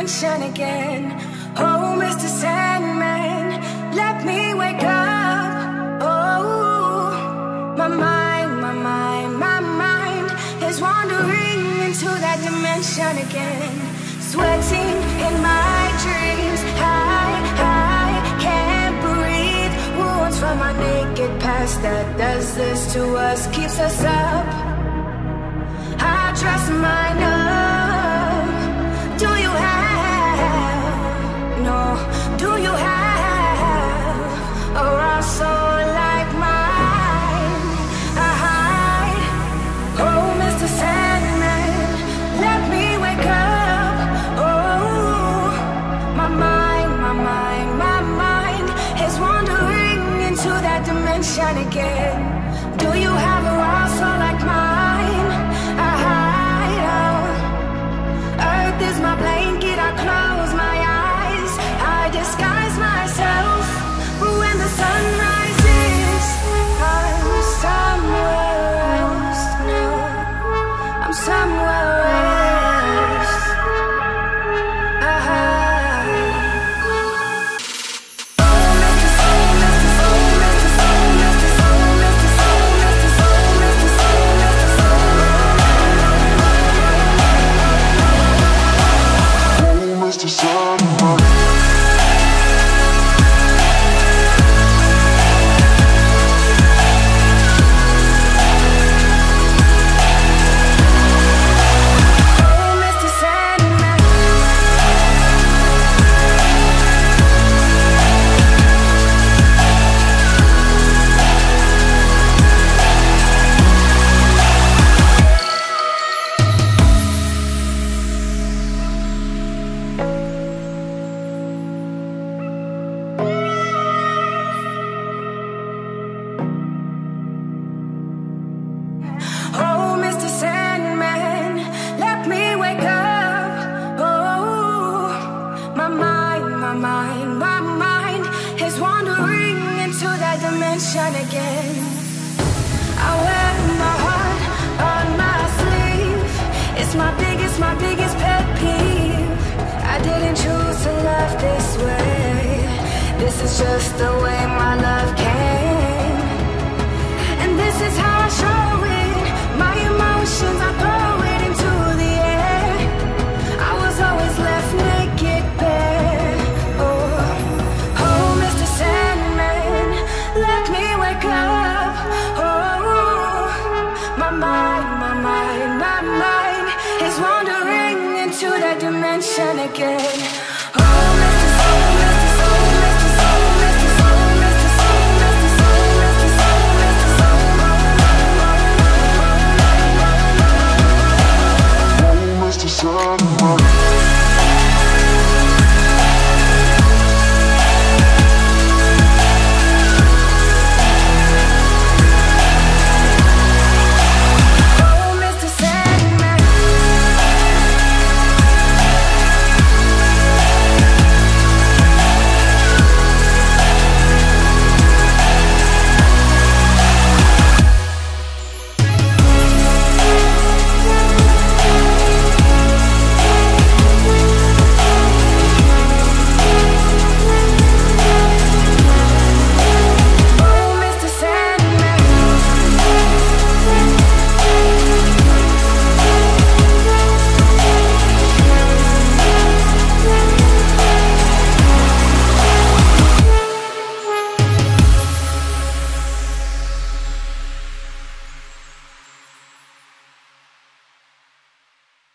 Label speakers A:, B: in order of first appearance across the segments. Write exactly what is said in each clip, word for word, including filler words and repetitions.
A: dimension again. Oh, Mister Sandman, let me wake up. Oh, my mind, my mind, my mind is wandering into that dimension again. Sweating in my dreams, I, I can't breathe. Wounds from my naked past that does this to us, keeps us up. I trust my love. Do you have, no, do you have a raw soul like mine? I hide. Oh, Mister Sandman, let me wake up. Oh, my mind, my mind, my mind is wandering into that dimension again. Do you have a raw soul like mine? I hide. Oh, earth is my blanket, I close my eyes, I disguise myself. But when the sun rises, I'm somewhere else now. I'm somewhere else. I hide. Oh, Mister Soul, Mister Soul, Mister Soul, Mister Soul, Mister Soul, Mister Soul, Mister Soul, Mister Soul.
B: Oh, Mister Sandman.
A: Oh, Mister Sandman. Oh, Mister Sandman, let me wake up. Oh, my mind, my mind, my mind is wandering into that dimension again. I wear my heart on my sleeve. It's my biggest, my biggest pet peeve. I didn't choose to love this way. This is just the way my love came. And this is how I show it. My emotions, I throw it into the air. I was always left naked, bare. Oh, oh, Mister Sandman, let me wake up. Oh, my mind, my mind, my mind is wandering into that dimension again. Oh, Mister Soul, Mister Soul, Mister Soul, Mister Soul, Mister Soul, Mister Soul, Mister Soul, Mister Soul.
B: Oh, Mister Sandman.
A: Oh, Mister Sandman. Oh, Mister Sandman.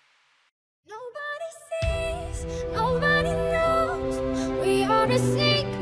C: Nobody sees, nobody knows. We are a secret.